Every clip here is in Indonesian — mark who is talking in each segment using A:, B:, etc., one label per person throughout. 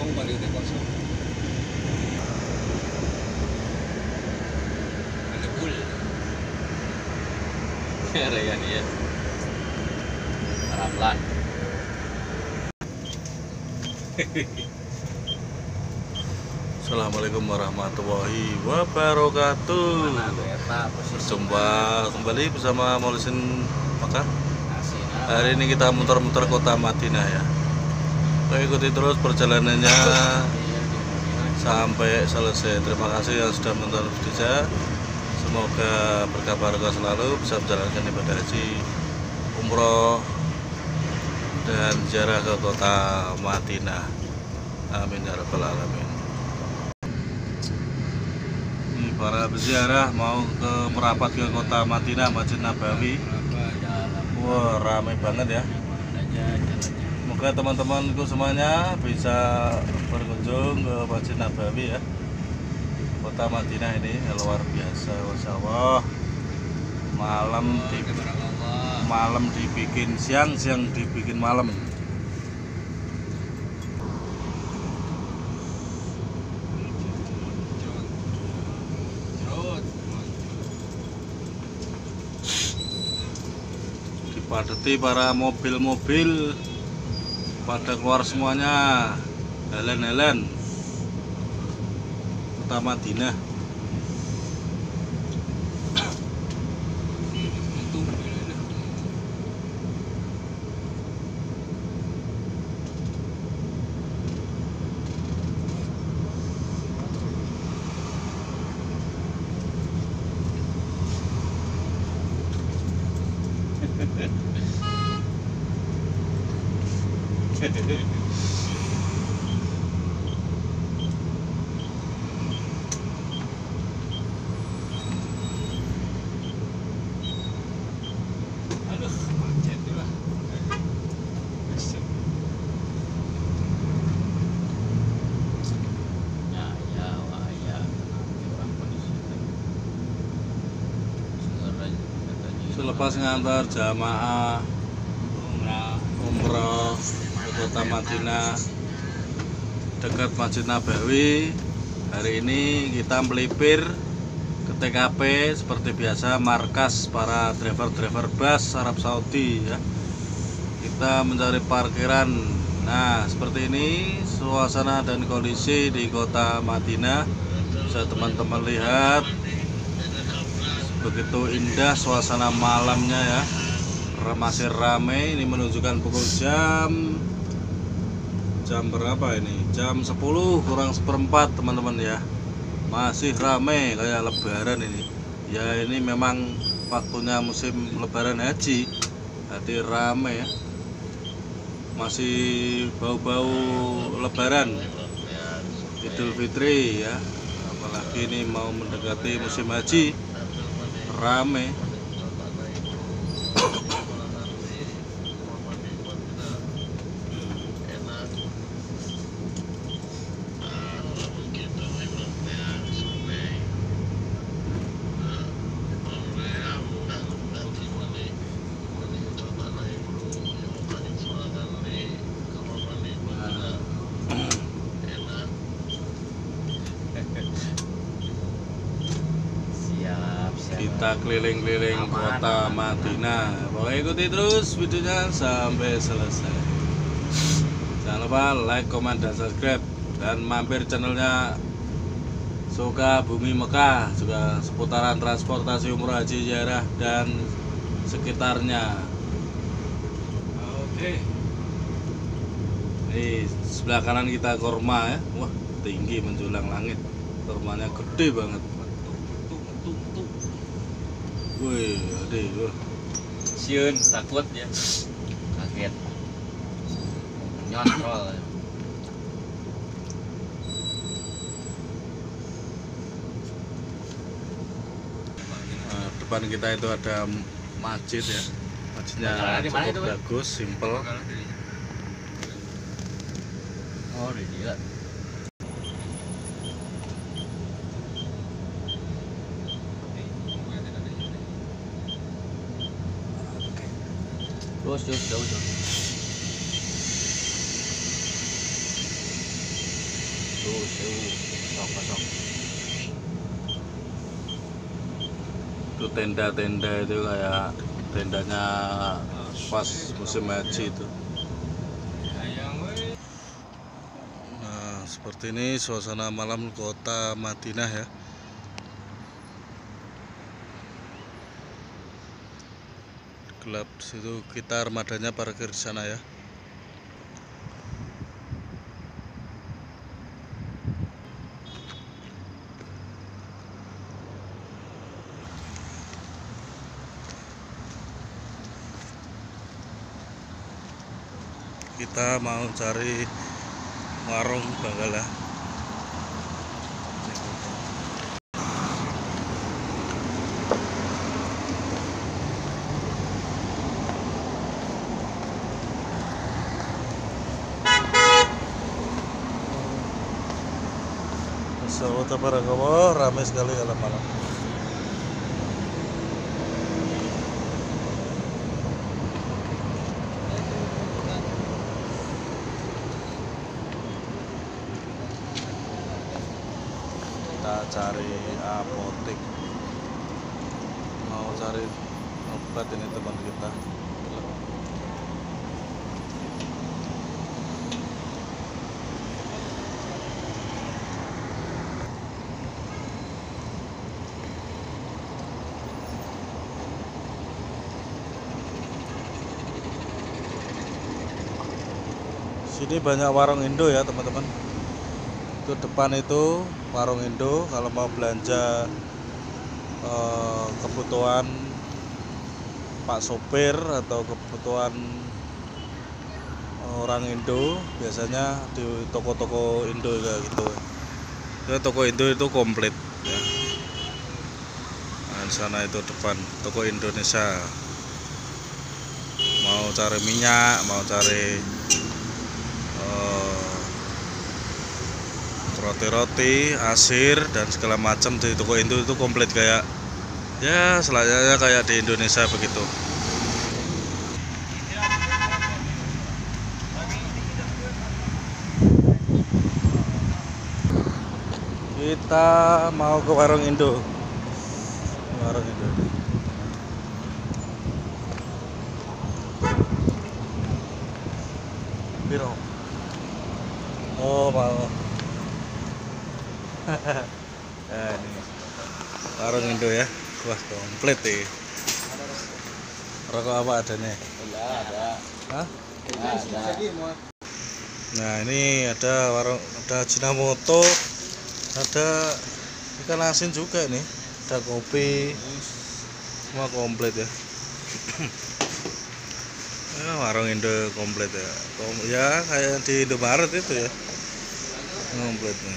A: kosong, balik kosong. Ada full. Kere ya dia. Pelan.
B: Assalamualaikum warahmatullahi wabarakatuh. Berjumpa kembali bersama Maulisin Mekah. Hari ini kita muter-muter kota Madinah ya. Kita ikuti terus perjalanannya sampai selesai. Terima kasih yang sudah menonton video saya. Semoga berkah barokah selalu, bisa menjalankan ibadah haji, umroh, dan ziarah ke kota Madinah. Amin ya rabbal alamin. Ini para peziarah mau merapat ke kota Madinah, Masjid Nabawi. Wah, ramai banget ya. Semoga teman-temanku semuanya bisa berkunjung ke Masjid Nabawi ya. Kota Madinah ini luar biasa, Masya Allah. Malam dibikin siang, siang dibikin malam. Dipadati para mobil-mobil, pada keluar semuanya. Helen kota Madinah. Selepas ngantar jamaah umroh ke kota Madinah dekat Masjid Nabawi, hari ini kita melipir ke TKP seperti biasa, markas para driver bus Arab Saudi ya. Kita mencari parkiran. Nah, seperti ini suasana dan kondisi di kota Madinah. Bisa teman-teman lihat, begitu indah suasana malamnya ya. Masih ramai. Ini menunjukkan pukul jam berapa ini? Jam 10 kurang seperempat teman-teman ya. Masih ramai kayak lebaran ini. Ya ini memang waktunya musim lebaran haji. Jadi ramai ya. Masih bau-bau lebaran Idul Fitri ya. Apalagi ini mau mendekati musim haji, ramai. Kita keliling-keliling kota Madinah. Pokoknya ikuti terus videonya sampai selesai. Jangan lupa like, comment, dan subscribe, dan mampir channelnya Suka Bumi Mekah, juga seputaran transportasi umroh, haji, ziarah, dan sekitarnya. Oke. Ini sebelah kanan kita kurma ya. Wah, tinggi menjulang langit. Kurmanya gede banget. Wih, aduh.
A: Siun takut ya. Kaget. Nyontrol.
B: Nah, depan kita itu ada masjid ya. Masjidnya cukup bagus, simple.
A: Oh, gila. Terus jauh. kosong.
B: Itu tenda-tenda itu kayak tendanya pas musim haji itu. Nah, seperti ini suasana malam kota Madinah ya. Gelap situ, kita armadanya parkir di sana ya. Kita mau cari warung Banggala. Kota Parangkowo ramai sekali kalau malam. Kita cari apotek, mau cari obat ini teman kita. Sini banyak warung Indo ya teman-teman. Itu depan itu warung Indo. Kalau mau belanja kebutuhan Pak sopir atau kebutuhan orang Indo, biasanya di toko-toko Indo kayak gitu. Ya, toko Indo itu komplit ya. Nah, di sana itu depan toko Indonesia. Mau cari minyak, mau cari roti-roti, asir dan segala macam di toko Indo itu komplit kayak ya selayaknya kayak di Indonesia begitu. Kita mau ke warung Indo. Warung Indo. Biro. Oh, mau. Nah, ini warung Indo ya. Wah, komplit nih. Rokok apa adanya?
A: Ada.
B: Hah?
A: Ada.
B: Nah, ini ada warung, ada Ajinomoto, ada ikan asin juga nih, ada kopi, semua komplit ya. Warung Indo komplit ya. Ya kayak di Indomaret itu ya, komplit nih.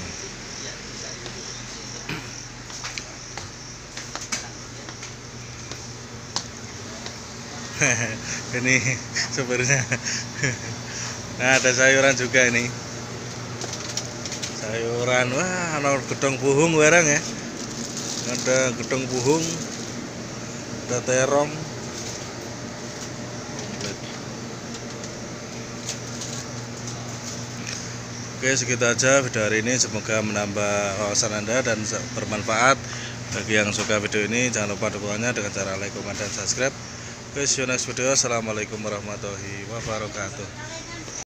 B: Ini sopirnya. Nah, ada sayuran juga ini. Sayuran, wah, ada gedong buhung barang ya. Ada gedong buhung, ada terong. Oke, segitu aja video hari ini. Semoga menambah wawasan Anda dan bermanfaat. Bagi yang suka video ini, jangan lupa dukungannya dengan cara like, comment, dan subscribe. Oke, see you next video. Assalamualaikum warahmatullahi wabarakatuh.